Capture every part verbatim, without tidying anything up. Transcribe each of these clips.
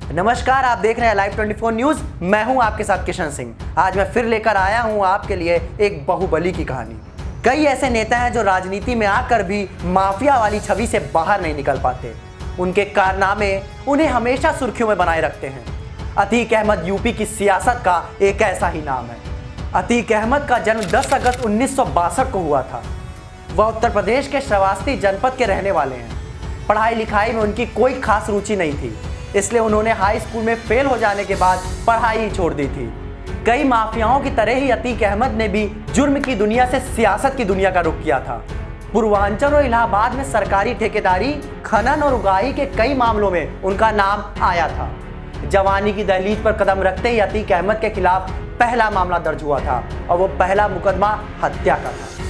नमस्कार, आप देख रहे हैं लाइव चौबीस न्यूज। मैं हूं आपके साथ किशन सिंह। आज मैं फिर लेकर आया हूं आपके लिए एक बाहुबली की कहानी। कई ऐसे नेता हैं जो राजनीति में आकर भी माफिया वाली छवि से बाहर नहीं निकल पाते। उनके कारनामे उन्हें हमेशा सुर्खियों में बनाए रखते हैं। अतीक अहमद यूपी की सियासत का एक ऐसा ही नाम है। अतीक अहमद का जन्म दस अगस्त उन्नीस सौ बासठ को हुआ था। वह उत्तर प्रदेश के श्रावस्ती जनपद के रहने वाले हैं। पढ़ाई लिखाई में उनकी कोई खास रुचि नहीं थी, इसलिए उन्होंने हाई स्कूल में फेल हो जाने के बाद पढ़ाई ही छोड़ दी थी। कई माफियाओं की तरह ही अतीक अहमद ने भी जुर्म की दुनिया से सियासत की दुनिया का रुख किया था। पूर्वांचल और इलाहाबाद में सरकारी ठेकेदारी, खनन और उगाही के कई मामलों में उनका नाम आया था। जवानी की दहलीज पर कदम रखते ही अतीक अहमद के खिलाफ पहला मामला दर्ज हुआ था और वो पहला मुकदमा हत्या का था।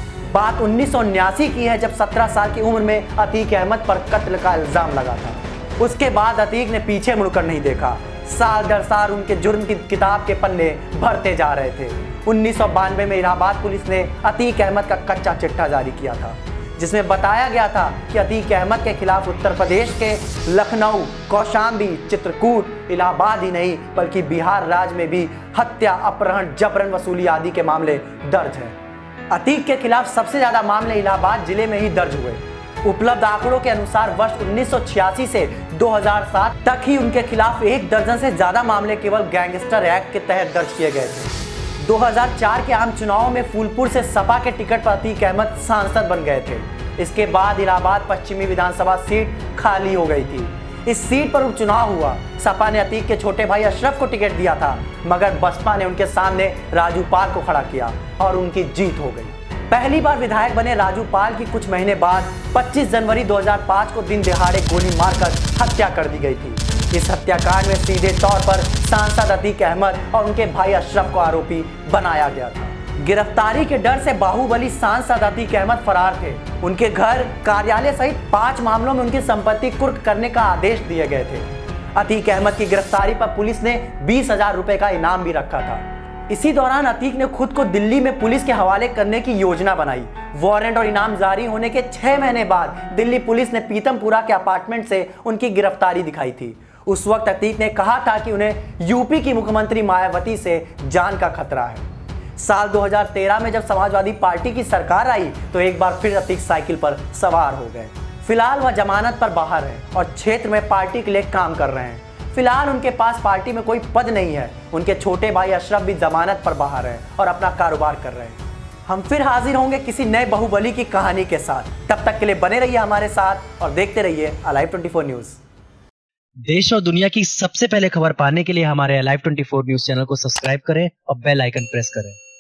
बात उन्नीस सौ उन्यासी की है, जब सत्रह साल की उम्र में अतीक अहमद पर कत्ल का इल्जाम लगा था। उसके बाद अतीक ने पीछे मुड़कर नहीं देखा। साल दर साल उनके जुर्म की किताब के पन्ने भरते जा रहे थे। उन्नीस सौ बानवे में इलाहाबाद पुलिस ने अतीक अहमद का कच्चा चिट्ठा जारी किया था, जिसमें बताया गया था कि अतीक अहमद के खिलाफ उत्तर प्रदेश के लखनऊ, कौशाम्बी, चित्रकूट, इलाहाबाद ही नहीं बल्कि बिहार राज्य में भी हत्या, अपहरण, जबरन वसूली आदि के मामले दर्ज हैं। अतीक के खिलाफ सबसे ज्यादा मामले इलाहाबाद जिले में ही दर्ज हुए। उपलब्ध आंकड़ों के अनुसार वर्ष उन्नीस सौ छियासी से दो हज़ार सात तक ही उनके खिलाफ एक दर्जन से ज्यादा मामले केवल गैंगस्टर एक्ट के तहत दर्ज किए गए थे। दो हज़ार चार के आम चुनाव में फूलपुर से सपा के टिकट पर अतीक अहमद सांसद बन गए थे। इसके बाद इलाहाबाद पश्चिमी विधानसभा सीट खाली हो गई थी। इस सीट पर उपचुनाव हुआ। सपा ने अतीक के छोटे भाई अशरफ को टिकट दिया था, मगर बसपा ने उनके सामने राजू पाल को खड़ा किया और उनकी जीत हो गई। पहली बार विधायक बने राजू पाल की कुछ महीने बाद पच्चीस जनवरी दो हज़ार पाँच को दिन दिहाड़े गोली मारकर हत्या कर दी गई थी। इस हत्याकांड में सीधे तौर पर सांसद अतीक अहमद और उनके भाई अशरफ को आरोपी बनाया गया था। गिरफ्तारी के डर से बाहुबली सांसद अतीक अहमद फरार थे। उनके घर, कार्यालय सहित पांच मामलों में उनकी संपत्ति कुर्क करने का आदेश दिए गए थे। अतीक अहमद की गिरफ्तारी पर पुलिस ने बीस हजार रुपए का इनाम भी रखा था। इसी दौरान अतीक ने खुद को दिल्ली में पुलिस के हवाले करने की योजना बनाई। वारंट और इनाम जारी होने के छह महीने बाद दिल्ली पुलिस ने पीतमपुरा के अपार्टमेंट से उनकी गिरफ्तारी दिखाई थी। उस वक्त अतीक ने कहा था कि उन्हें यूपी की मुख्यमंत्री मायावती से जान का खतरा है। साल दो हज़ार तेरह में जब समाजवादी पार्टी की सरकार आई तो एक बार फिर अतीक साइकिल पर सवार हो गए। फिलहाल वह जमानत पर बाहर है और क्षेत्र में पार्टी के लिए काम कर रहे हैं। फिलहाल उनके पास पार्टी में कोई पद नहीं है। उनके छोटे भाई अशरफ भी जमानत पर बाहर है और अपना कारोबार कर रहे हैं। हम फिर हाजिर होंगे किसी नए बाहुबली की कहानी के साथ। तब तक के लिए बने रहिए हमारे साथ और देखते रहिए अलाइव चौबीस न्यूज। देश और दुनिया की सबसे पहले खबर पाने के लिए हमारे अलाइव चौबीस न्यूज चैनल को सब्सक्राइब करें और बेल आइकन प्रेस करें।